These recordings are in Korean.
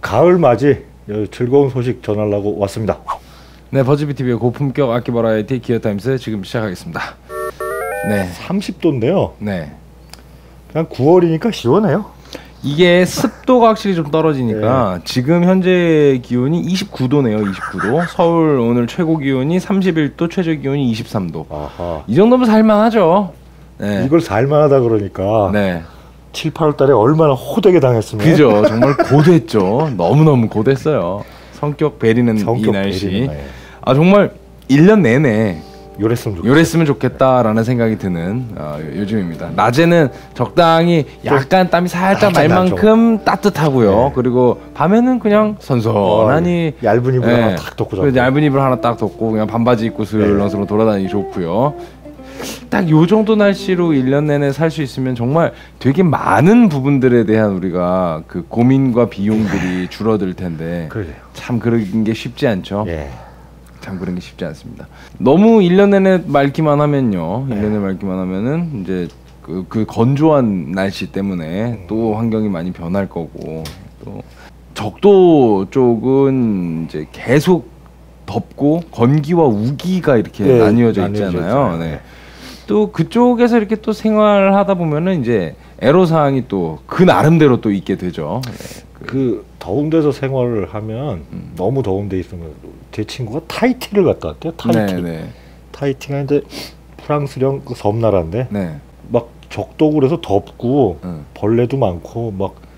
가을 맞이 즐거운 소식 전하려고 왔습니다. 네, 버즈비TV의 고품격 악기 버라이티 기어타임스 지금 시작하겠습니다. 네, 30도인데요. 네, 그냥 9월이니까 시원해요. 이게 습도가 확실히 좀 떨어지니까 지금 현재 기온이 29도네요. 29도. 서울 오늘 최고 기온이 31도, 최저 기온이 23도. 아하. 이 정도면 살만하죠. 네. 이걸 살만하다 그러니까 네. 7, 8월 달에 얼마나 호되게 당했으면. 그죠. 정말 고됐죠. 너무너무 고됐어요. 성격 베리는 이 날씨. 아 정말 1년 내내 요랬으면 좋겠다라는 생각이 드는 요즘입니다. 낮에는 적당히 약간 땀이 살짝 날 만큼 따뜻하고요. 네. 그리고 밤에는 그냥 선선하니 얇은 이불 하나 딱 덮고 자고. 얇은 이불 하나 딱 덮고 그냥 반바지 입고 슬렁슬렁 돌아다니기 좋고요. 딱 요 정도 날씨로 1년 내내 살 수 있으면 정말 되게 많은 부분들에 대한 우리가 그 고민과 비용들이 줄어들 텐데 그래요. 참 그런 게 쉽지 않죠. 예. 참 그런 게 쉽지 않습니다. 너무 1년 내내 맑기만 하면요. 1년 내내 맑기만 하면은 이제 그 건조한 날씨 때문에 또 환경이 많이 변할 거고, 또 적도 쪽은 이제 계속 덥고 건기와 우기가 이렇게 나뉘어져 있잖아요. 네. 또 그쪽에서 이렇게 또 생활하다 보면은 이제 애로사항이 또 그 나름대로 또 있게 되죠. 네. 그 더운 데서 생활을 하면 너무 더운 데 있으면 제 친구가 타이티를 갔다 왔대요. 타이티. 네. 타이티가 이제 프랑스령 그 섬나라인데 막 적도 그래서 덥고 벌레도 많고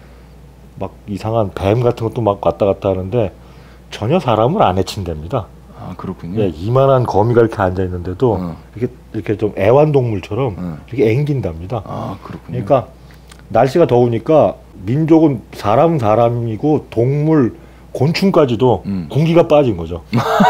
막 이상한 뱀 같은 것도 막 왔다 갔다 하는데 전혀 사람을 안 해친답니다. 아 그렇군요. 예, 이만한 거미가 이렇게 앉아 있는데도 이렇게 좀 애완동물처럼 이렇게 앵긴답니다. 아 그렇군요. 그러니까 날씨가 더우니까 민족은 사람이고 동물, 곤충까지도 군기가 빠진 거죠.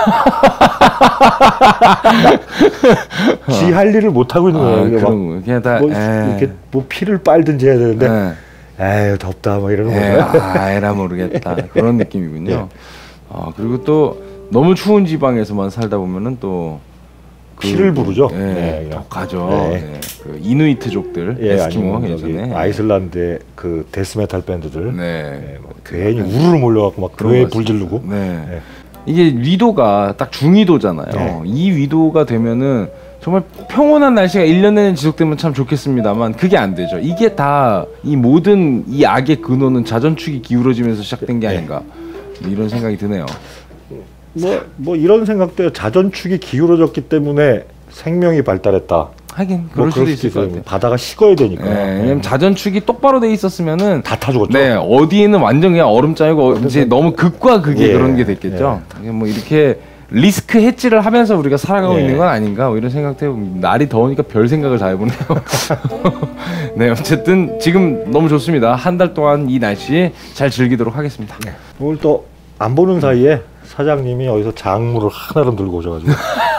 지 할 일을 못 하고 있는 거예요. 그냥 다 이렇게 뭐 피를 빨든지 해야 되는데 에휴 덥다 막 이러는 거죠. 에라 모르겠다 그런 느낌이군요. 네. 아 그리고 또 너무 추운 지방에서만 살다 보면은 또 피를 부르죠. 더 가죠. 그 이누이트족들, 에스키모 예전에 아이슬란드의 그 데스메탈 밴드들, 괜히 우르르 몰려갖고 막 교회에 불 지르고. 이게 위도가 딱 중위도잖아요. 이 위도가 되면은 정말 평온한 날씨가 1년 내내 지속되면 참 좋겠습니다만 그게 안 되죠. 이게 다 이 모든 이 악의 근원은 자전축이 기울어지면서 시작된 게 아닌가 이런 생각이 드네요. 뭐 이런 생각도 해요. 자전축이 기울어졌기 때문에 생명이 발달했다. 하긴 그럴 수도 있을 것 같아요. 바다가 식어야 되니까. 왜냐면 자전축이 똑바로 돼 있었으면은 다 타 죽었죠. 네, 어디에는 완전 그냥 얼음장이고 이제 너무 극과 극의 그런 게 됐겠죠. 뭐 이렇게 리스크 해지를 하면서 우리가 살아가고 있는 건 아닌가 뭐 이런 생각도 해요. 날이 더우니까 별 생각을 다 해보네요. 네, 어쨌든 지금 너무 좋습니다. 한 달 동안 이 날씨 잘 즐기도록 하겠습니다. 오늘 또 안 보는 사이에 사장님이 어디서 작물을 하나를 들고 오셔가지고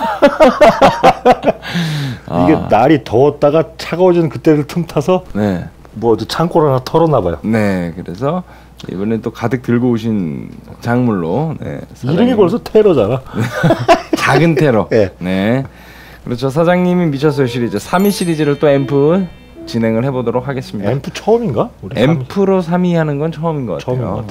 이게 날이 더웠다가 차가워지는 그때를 틈타서 뭐 창고를 하나 털었나 봐요. 네, 그래서 이번엔 또 가득 들고 오신 작물로 이름이 벌써 테러잖아. 작은 테러. 네, 그렇죠. 사장님이 미쳤어요 시리즈 3위 시리즈를 또 앰프 진행을 해보도록 하겠습니다. 앰프 처음인가? 앰프로 3위 하는 건 처음인 것 같아요.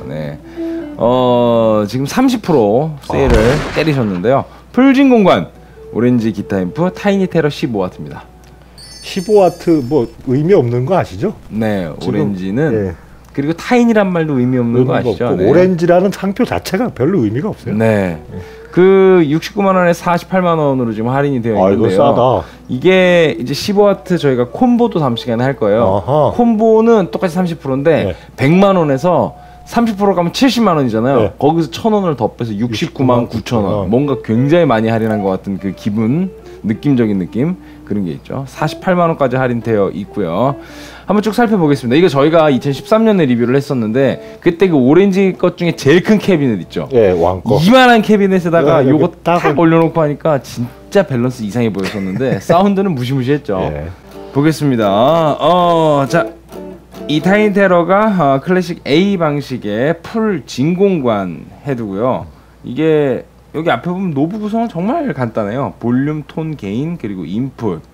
지금 30% 세일을 때리셨는데요. 풀진 공간 오렌지 기타 앰프 타이니 테러 15W입니다. 15W 뭐 의미 없는 거 아시죠? 네, 오렌지는 그리고 타이니란 말도 의미 없는 거 아시죠? 오렌지라는 상표 자체가 별로 의미가 없어요. 그 69만 원에 48만 원으로 지금 할인이 되어 있는데요. 이거 싸다. 이게 이제 15W 저희가 콤보도 잠시 간에 할 거예요. 콤보는 똑같이 30%인데 100만 원에서 30% 가면 70만 원이잖아요. 거기서 1,000원을 더 빼서 69만 9천 원. 뭔가 굉장히 많이 할인한 것 같은 그 기분, 느낌적인 느낌 그런 게 있죠. 48만 원까지 할인되어 있고요. 한번 쭉 살펴보겠습니다. 이거 저희가 2013년에 리뷰를 했었는데 그때 그 오렌지 것 중에 제일 큰 캐비넷 있죠. 왕거. 이만한 캐비넷에다가 요거 딱 올려놓고 하니까 진짜 밸런스 이상해 보였었는데 사운드는 무시무시했죠. 보겠습니다. 자. 이 타이니 테러가 클래식 A 방식의 풀 진공관 헤드고요. 이게 여기 앞에 보면 노브 구성은 정말 간단해요. 볼륨, 톤, 게인, 그리고 인풋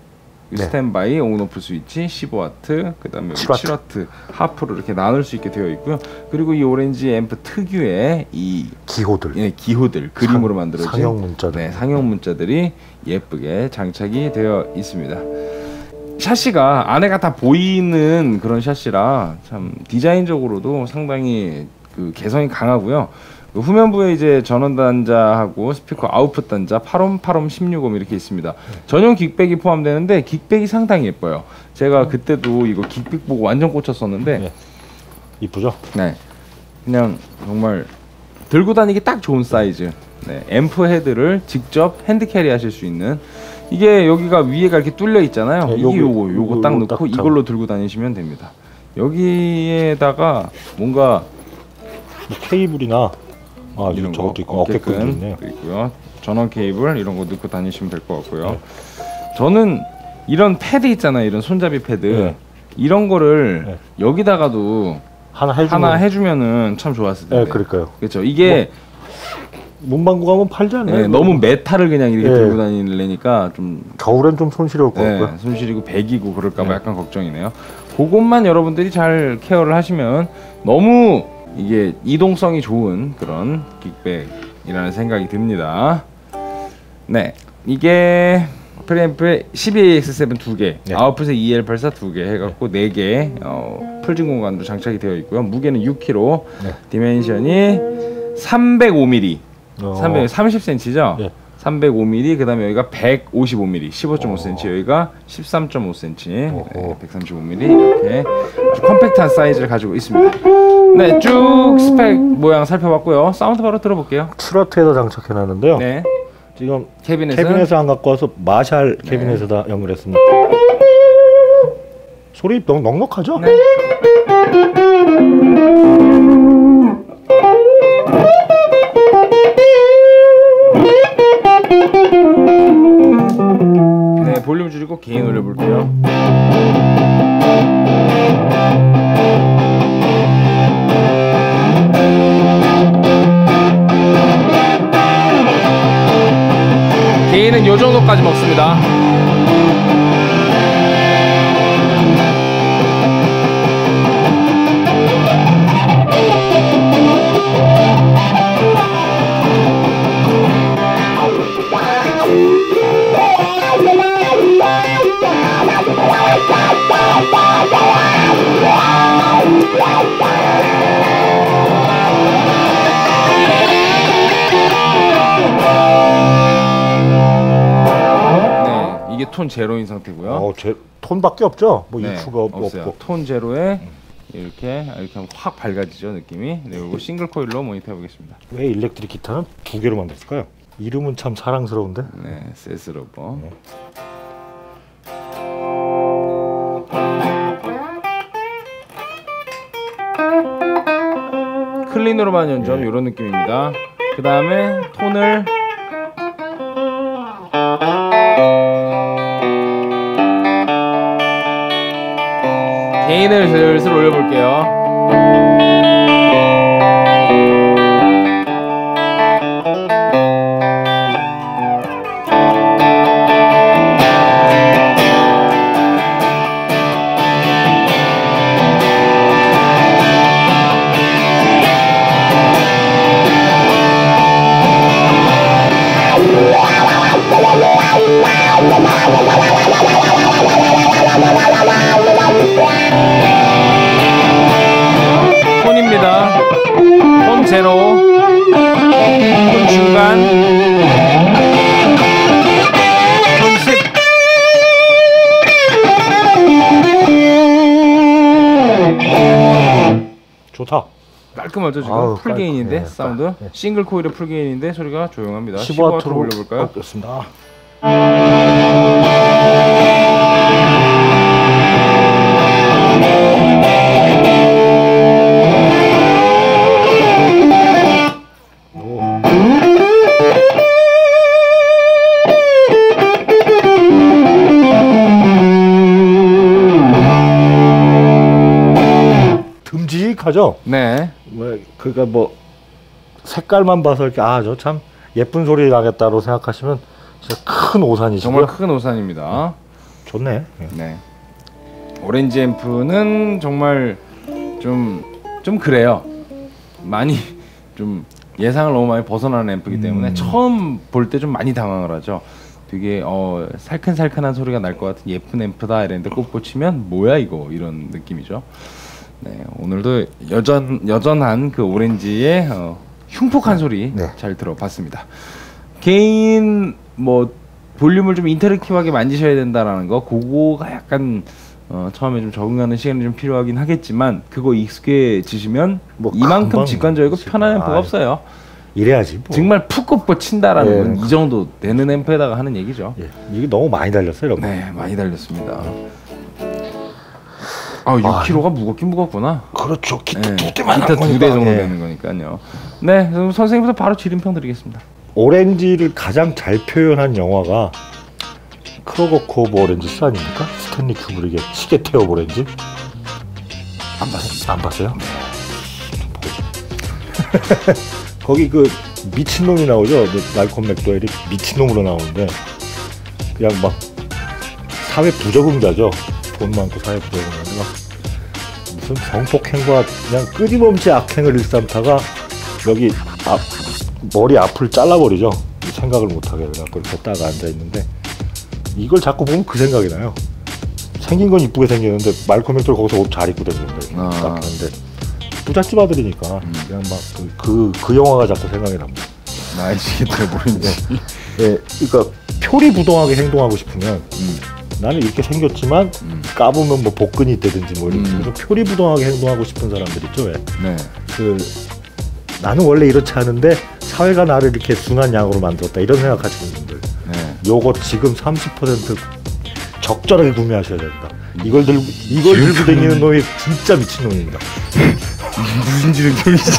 네. 스탠바이, 온오프 스위치, 15W, 그다음에 7W 하프로 이렇게 나눌 수 있게 되어 있고요. 그리고 이 오렌지 앰프 특유의 이 기호들, 예, 기호들 그림으로 만들어진 상형 문자들, 네, 상형 문자들이 예쁘게 장착이 되어 있습니다. 샤시가 안에가 다 보이는 그런 샤시라 참 디자인적으로도 상당히 그 개성이 강하고요. 그 후면부에 이제 전원 단자하고 스피커 아웃풋 단자 8옴, 8옴, 16옴 이렇게 있습니다. 전용 긱백이 포함되는데 긱백이 상당히 예뻐요. 제가 그때도 이거 긱백 보고 완전 꽂혔었는데 네. 이쁘죠? 네, 그냥 정말 들고 다니기 딱 좋은 사이즈. 네, 앰프 헤드를 직접 핸드 캐리 하실 수 있는, 이게 여기가 위에가 이렇게 뚫려 있잖아요. 네, 이게 요거 딱 넣고 이걸로 들고 다니시면 됩니다. 여기에다가 뭔가 뭐 케이블이나 이런 저것도 있고 어깨끈도 있네요. 있고요. 전원 케이블 이런 거 넣고 다니시면 될 것 같고요. 네. 저는 이런 패드 있잖아요. 이런 손잡이 패드 네. 이런 거를 네. 여기다가도 하나 해주면은 참 좋았을 텐데. 네, 그러니까요. 그렇죠. 이게 문방구 가면 팔지 않나요? 네, 너무 메탈을 그냥 이렇게 들고 다니려니까 좀 겨울엔 좀 손시려울 것 같고요. 손시리고 배기고 그럴까봐 약간 걱정이네요. 그것만 여러분들이 잘 케어를 하시면 너무 이게 이동성이 좋은 그런 긱백이라는 생각이 듭니다. 네, 이게 프리앰프에 12AX7 2개, 아웃풋에 EL84 2개 해갖고 4개 풀진 공간도 장착이 되어 있고요. 무게는 6kg, 디멘션이 305mm, 30cm죠? 예. 305mm, 그 다음에 여기가 155mm, 15.5cm, 여기가 13.5cm, 네, 135mm, 이렇게 아주 컴팩트한 사이즈를 가지고 있습니다. 네, 쭉 스펙 모양 살펴봤고요. 사운드 바로 들어볼게요. 7W에다 장착해놨는데요. 네. 지금 캐비넷에서 안 갖고 와서 마샬 캐비넷에다 연결했습니다. 소리 너무 넉넉하죠? 네. 네, 볼륨 줄이고 게인 올려볼게요. 게인은 요 정도까지 먹습니다. 이게 톤 제로인 상태고요. 톤밖에 없죠? 뭐 네, EQ가 없어요. 없고. 톤 제로에 이렇게 하면 확 밝아지죠, 느낌이. 네, 이거 싱글 코일로 모니터 해보겠습니다. 왜 일렉트릭 기타는 2개로 만들었을까요? 이름은 참 사랑스러운데. 네, 세스로버. 네. 클린으로만 연주하면 이런 느낌입니다. 그 다음에 톤을 게인을 슬슬 올려볼게요. 톤입니다. 톤 제로, 톤 중간, 톤 10. 좋다. 깔끔하죠 지금. 풀게인인데 사운드. 싱글 코일의 풀게인인데 소리가 조용합니다. 15W로 올려볼까요? 그렇습니다. 듬직하죠? 네. 그러니까 뭐 색깔만 봐서 이렇게 저 참 예쁜 소리 나겠다고 생각하시면 진짜 큰 오산이시고요. 정말 큰 오산입니다. 좋네. 네. 오렌지 앰프는 정말 좀 그래요. 많이 좀 예상을 너무 많이 벗어나는 앰프이기 때문에 처음 볼 때 좀 많이 당황을 하죠. 되게 살큰살큰한 소리가 날 것 같은 예쁜 앰프다 이랬는데 꼭 꽂히면 뭐야 이거 이런 느낌이죠. 네, 오늘도 여전한 그 오렌지의 흉폭한 소리 잘 들어봤습니다. 개인 뭐 볼륨을 좀 인터랙티브하게 만지셔야 된다라는 거, 그거가 약간 처음에 좀 적응하는 시간이 좀 필요하긴 하겠지만 그거 익숙해지시면 뭐 이만큼 직관적이고 편한 앰프가 없어요. 이래야지 뭐. 정말 푹 꼽고 친다라는 건 이 정도 되는 앰프에다가 하는 얘기죠. 이게 너무 많이 달렸어요, 여러분. 네, 많이 달렸습니다. 6kg가 무겁긴 무겁구나. 그렇죠. 기타 네, 2대만 기타 2대 정도 되는 거니까요. 네, 그럼 선생님부터 바로 지름평 드리겠습니다. 오렌지를 가장 잘 표현한 영화가 크로거코 오브 오렌지 스 아닙니까? 스탠리 큐브릭의 시계 태엽 오렌지. 안 봤습니다. 안 봤어요? 거기 그 미친놈이 나오죠. 말콤 맥도웰이 미친놈으로 나오는데 그냥 막 사회 부적응자죠. 돈 많고 사회 부적응자인데 막 무슨 성폭행과 그냥 끊임없이 악행을 일삼다가 여기 머리 앞을 잘라버리죠. 생각을 못하게 그래갖고 이렇게 딱 앉아있는데 이걸 자꾸 보면 그 생각이 나요. 생긴 건 이쁘게 생겼는데 말콤 맥도웰 거기서 옷 잘 입고 다니는데 딱 봤는데 부잣집 아들이니까 그냥 막 그 영화가 자꾸 생각이 납니다. 나이시겠다 모르는데. 예, 그러니까 표리부동하게 행동하고 싶으면 나는 이렇게 생겼지만 까보면 뭐 복근이 있다든지 뭐 이런 표리부동하게 행동하고 싶은 사람들 있죠. 왜? 네. 나는 원래 이렇지 않은데 사회가 나를 이렇게 순한 양으로 만들었다 이런 생각하시는 분들. 네. 요거 지금 30% 적절하게 구매하셔야 됩니다. 이걸 들고 다니는 놈이 진짜 미친놈입니다. 무슨 지름평이지?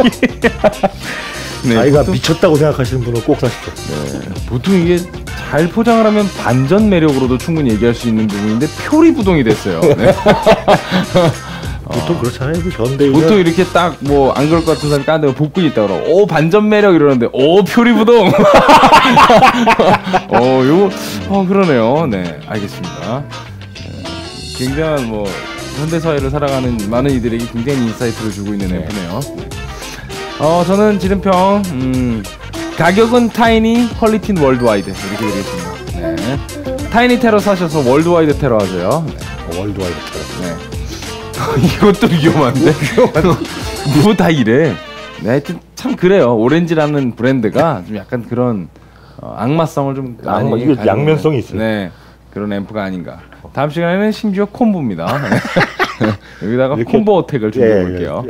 네, 자기가 미쳤다고 생각하시는 분은 꼭 사십시오. 네, 보통 이게 잘 포장을 하면 반전 매력으로도 충분히 얘기할 수 있는 부분인데 표리부동이 됐어요. 네. 보통 그렇잖아요. 그 현대인은 보통 이렇게 딱 뭐 안 그럴 것 같은 사람이 까는데 복근이 있다 그러고 오 반전 매력 이러는데 오 표리부동. 요거 그러네요. 네, 알겠습니다. 굉장한 뭐 현대 사회를 살아가는 많은 이들에게 굉장히 인사이트를 주고 있는 앰프네요. 저는 지름평 가격은 타이니, 퀄리티는 월드와이드 이렇게 드리겠습니다. 네. 타이니 테러 사셔서 월드와이드 테러 하세요. 네. 월드와이드 테러. 네. 이것도 위험한데? 뭐 다 이래. 네, 하여튼 참 그래요. 오렌지라는 브랜드가 좀 약간 그런 악마성을 좀 많이 이거 양면성이 있어요. 네, 그런 앰프가 아닌가. 다음 시간에는 심지어 콤보입니다. 여기다가 콤보 어택을 준비해 볼게요.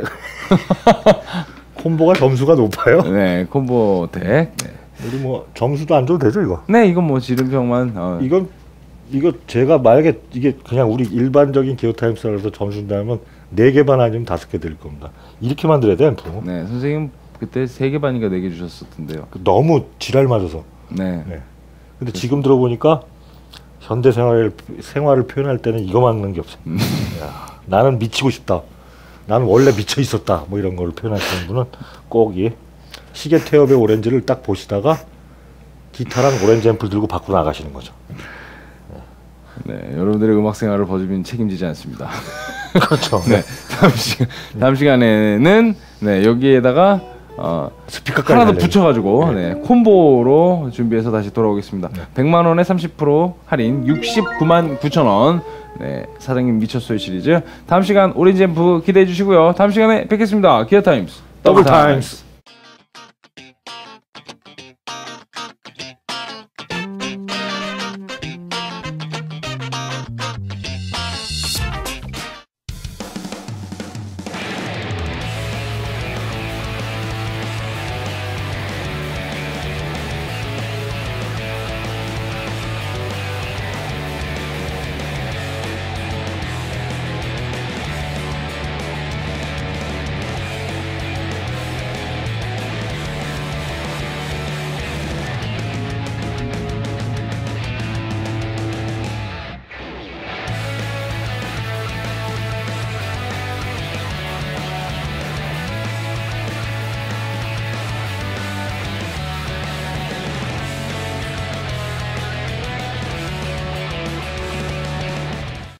콤보가 점수가 높아요? 네, 콤보 어택. 네. 우리 뭐 점수도 안 줘도 되죠 이거? 네, 이건 뭐 지름평만. 이거 제가 만약에 이게 그냥 우리 일반적인 기어타임스라서 점수 준다면 4개 반 아니면 5개 드릴 겁니다. 이렇게 만들어야 돼 앰프. 네, 선생님 그때 3개 반인가 4개 주셨었던데요. 너무 지랄 맞아서. 네. 근데 지금 들어보니까 현대 생활을 표현할 때는 이거 맞는 게 없어요. 나는 미치고 싶다. 나는 원래 미쳐 있었다. 뭐 이런 걸 표현하시는 분은 꼭 이 시계 태엽의 오렌지를 딱 보시다가 기타랑 오렌지 앰플 들고 밖으로 나가시는 거죠. 네, 여러분들의 음악 생활을 버즈비는 책임지지 않습니다. 그렇죠. 네, 다음 시간에는 여기에다가 스피커까지 하나 더 붙여가지고 콤보로 준비해서 다시 돌아오겠습니다. 100만 원에 30% 할인 69만 9천 원. 네, 사장님 미쳤어요 시리즈. 다음 시간 오렌지 앰프 기대해 주시고요. 다음 시간에 뵙겠습니다. 기어타임스 더블 타임스.